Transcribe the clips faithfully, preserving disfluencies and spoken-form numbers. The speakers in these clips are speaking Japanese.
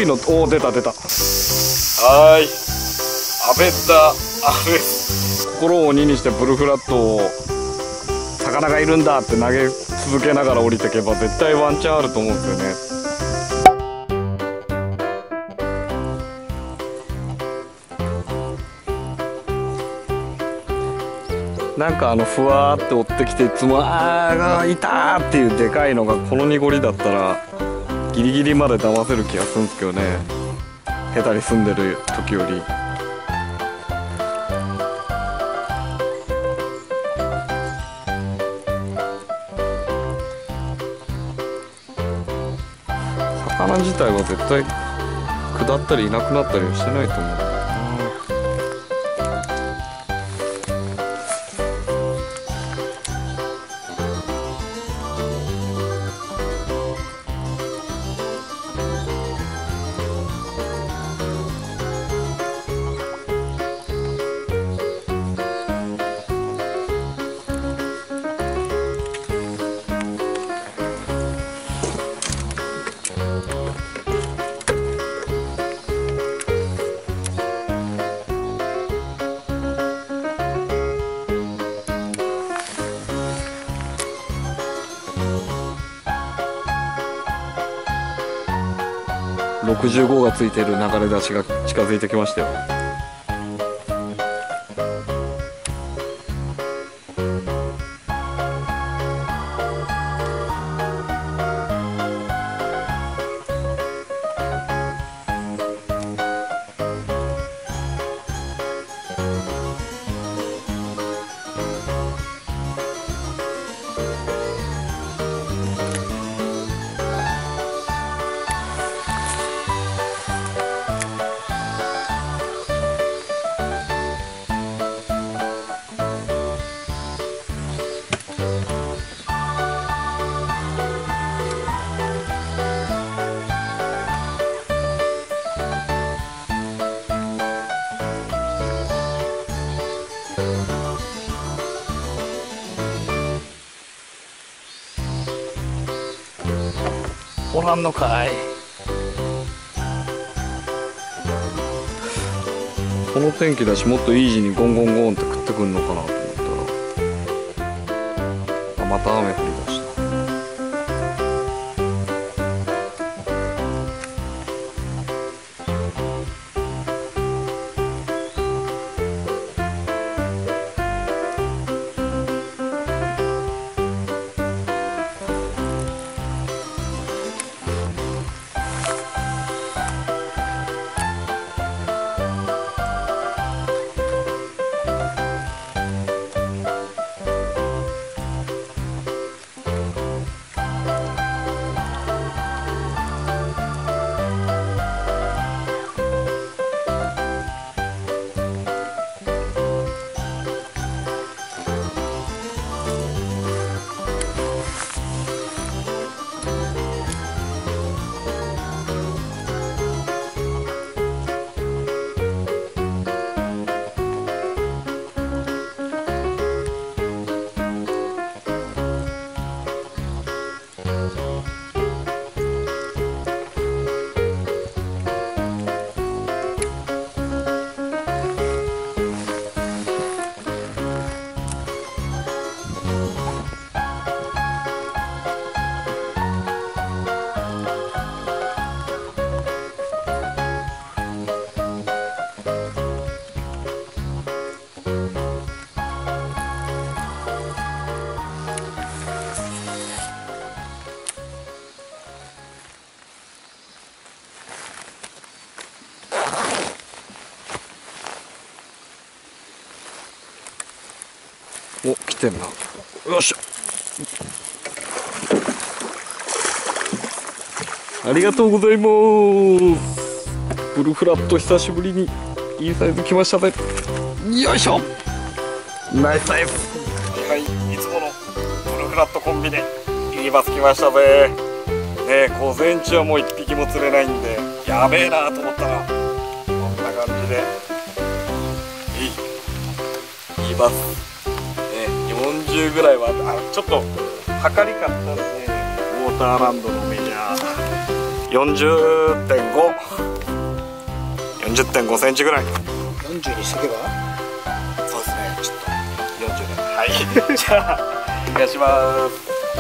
次の、おお、出た出た。はーい、阿部田阿部です。心を鬼にしてブルフラットを魚がいるんだって投げ続けながら降りていけば絶対ワンチャンあると思うんですよね。なんかあのふわーって追ってきていつもああいたーっていうでかいのがこの濁りだったらギリギリまで騙せる気がするんですけどね、下手に住んでる時より。魚自体は絶対下ったりいなくなったりはしてないと思う。ろくじゅうごがついてる流れ出しが近づいてきましたよ。おらんのかい。この天気だしもっとイージーにゴンゴンゴンって食ってくんのかなと思ったら、あ、また雨降り出した。お、来てんな。よっしゃ。ありがとうございます。ブルフラット久しぶりにいいサイズ来ましたね。よいしょ。ナイスサイズ。はい、いつものブルフラットコンビでいいバス来ましたぜ。ね、午前中はもう一匹も釣れないんでやべえなと思ったらこんな感じでいいいいバス。よんじゅうぐらいはあちょっと測りかったんで、ウォーターランドのメジャー よんじゅうてんごんじゅってんごセンチぐらい。 よんじゅうにしとけば。 そうですね、ちょっとよんじゅうで。はいじゃあお願いします。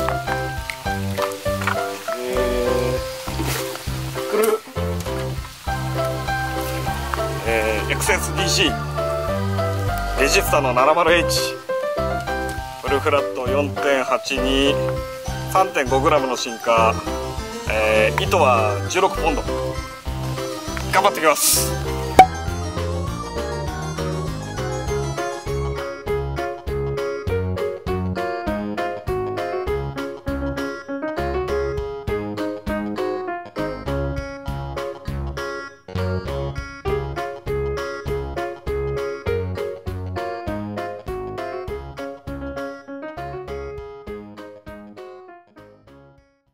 えー、くるえー、エックスエスディーシー レジスタの ななじゅうエイチ フルフラット よんてんはちに さんてんごグラム の進化、えー、糸はじゅうろくポンド。頑張ってきます。